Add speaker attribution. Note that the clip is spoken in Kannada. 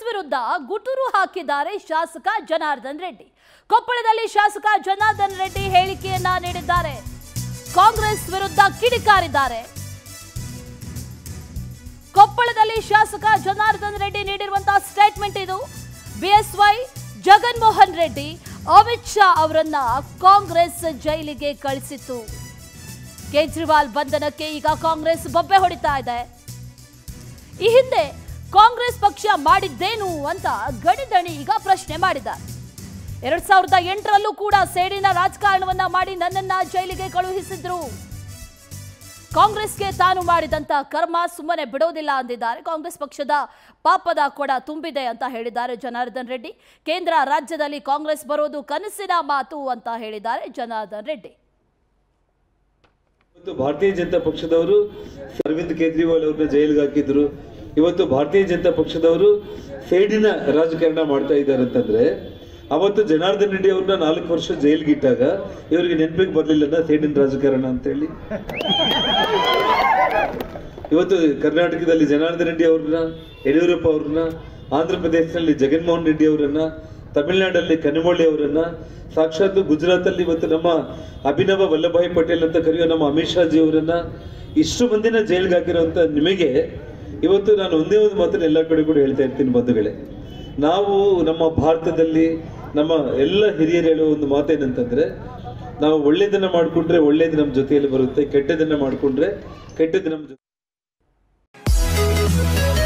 Speaker 1: ವಿರುದ್ಧ ಗುಟುರು ಹಾಕಿದ್ದಾರೆ ಶಾಸಕ ಜನಾರ್ದನ್ ರೆಡ್ಡಿ. ಕೊಪ್ಪಳದಲ್ಲಿ ಶಾಸಕ ಜನಾರ್ದನ್ ರೆಡ್ಡಿ ಹೇಳಿಕೆಯನ್ನ ನೀಡಿದ್ದಾರೆ. ಕಾಂಗ್ರೆಸ್ ವಿರುದ್ಧ ಕಿಡಿಕಾರಿದ್ದಾರೆ. ಕೊಪ್ಪಳದಲ್ಲಿ ಶಾಸಕ ಜನಾರ್ದನ್ ರೆಡ್ಡಿ ನೀಡಿರುವಂತಹ ಸ್ಟೇಟ್ಮೆಂಟ್ ಇದು. ಬಿಎಸ್ವೈ ಜಗನ್ಮೋಹನ್ ರೆಡ್ಡಿ ಅಮಿತ್ ಶಾ ಅವರನ್ನ ಕಾಂಗ್ರೆಸ್ ಜೈಲಿಗೆ ಕಳಿಸಿತ್ತು. ಕೇಜ್ರಿವಾಲ್ ಬಂಧನಕ್ಕೆ ಈಗ ಕಾಂಗ್ರೆಸ್ ಬೊಬ್ಬೆ ಹೊಡಿತಾ ಇದೆ. ಈ ಹಿಂದೆ ಕಾಂಗ್ರೆಸ್ ಪಕ್ಷ ಮಾಡಿದ್ದೇನು ಅಂತ ಗಡಿದಣಿ ಈಗ ಪ್ರಶ್ನೆ ಮಾಡಿದ್ದಾರೆ. 2008ರಲ್ಲೂ ಕೂಡ ಸೇಡಿನ ರಾಜಕಾರಣವನ್ನ ಮಾಡಿ ನನ್ನನ್ನ ಜೈಲಿಗೆ ಕಳುಹಿಸಿದ್ರು. ಕಾಂಗ್ರೆಸ್ಗೆ ತಾನು ಮಾಡಿದಂತ ಕರ್ಮ ಸುಮ್ಮನೆ ಬಿಡೋದಿಲ್ಲ ಅಂದಿದ್ದಾರೆ. ಕಾಂಗ್ರೆಸ್ ಪಕ್ಷದ ಪಾಪದ ಕೊಡ ತುಂಬಿದೆ ಅಂತ ಹೇಳಿದ್ದಾರೆ ಜನಾರ್ದನ್ ರೆಡ್ಡಿ. ಕೇಂದ್ರ ರಾಜ್ಯದಲ್ಲಿ ಕಾಂಗ್ರೆಸ್ ಬರೋದು ಕನಸಿನ ಮಾತು ಅಂತ ಹೇಳಿದ್ದಾರೆ ಜನಾರ್ದನ್ ರೆಡ್ಡಿ.
Speaker 2: ಭಾರತೀಯ ಜನತಾ ಪಕ್ಷದವರು ಅರವಿಂದ್ ಕೇಜ್ರಿವಾಲ್ ಅವ್ರನ್ನ ಜೈಲಿಗೆ ಹಾಕಿದ್ರು. ಇವತ್ತು ಭಾರತೀಯ ಜನತಾ ಪಕ್ಷದವರು ಸೇಡಿನ ರಾಜಕಾರಣ ಮಾಡ್ತಾ ಇದ್ದಾರೆ ಅಂತಂದ್ರೆ, ಅವತ್ತು ಜನಾರ್ದನ್ ರೆಡ್ಡಿ ಅವ್ರನ್ನ 4 ವರ್ಷ ಜೈಲಿಗೆ ಇಟ್ಟಾಗ ಇವರಿಗೆ ನೆನಪಿಗೆ ಬರ್ಲಿಲ್ಲ ಸೇಡಿನ ರಾಜಕಾರಣ ಅಂತ ಹೇಳಿ. ಇವತ್ತು ಕರ್ನಾಟಕದಲ್ಲಿ ಜನಾರ್ದನ್ ರೆಡ್ಡಿ ಅವ್ರನ್ನ, ಯಡಿಯೂರಪ್ಪ ಅವ್ರನ್ನ, ಆಂಧ್ರ ಪ್ರದೇಶದಲ್ಲಿ ಜಗನ್ಮೋಹನ್ ರೆಡ್ಡಿ ಅವರನ್ನ, ತಮಿಳುನಾಡಲ್ಲಿ ಕನಿಮೊಳಿ ಅವರನ್ನ, ಸಾಕ್ಷಾತ್ ಗುಜರಾತ್ ಅಲ್ಲಿ ಇವತ್ತು ನಮ್ಮ ಅಭಿನವ ವಲ್ಲಭಾಯ್ ಪಟೇಲ್ ಅಂತ ಕರೆಯುವ ನಮ್ಮ ಅಮಿತ್ ಶಾ ಜಿ ಅವರನ್ನ, ಇಷ್ಟು ಮಂದಿನ ಜೈಲಿಗೆ ಹಾಕಿರುವಂತ ನಿಮಗೆ ಇವತ್ತು ನಾನು ಒಂದೇ ಒಂದು ಮಾತನ್ನ ಎಲ್ಲ ಕಡೆ ಕೂಡ ಹೇಳ್ತಾ ಇರ್ತೀನಿ ಬಂಧುಗಳೇ, ನಾವು ನಮ್ಮ ಭಾರತದಲ್ಲಿ ನಮ್ಮ ಎಲ್ಲ ಹಿರಿಯರು ಹೇಳುವ ಒಂದು ಮಾತೇನಂತಂದ್ರೆ, ನಾವು ಒಳ್ಳೇದನ್ನ ಮಾಡ್ಕೊಂಡ್ರೆ ಒಳ್ಳೇದು ನಮ್ಮ ಜೊತೆಯಲ್ಲಿ ಬರುತ್ತೆ, ಕೆಟ್ಟದನ್ನ ಮಾಡ್ಕೊಂಡ್ರೆ ಕೆಟ್ಟದ್ದು ನಮ್ಮ ಜೊತೆ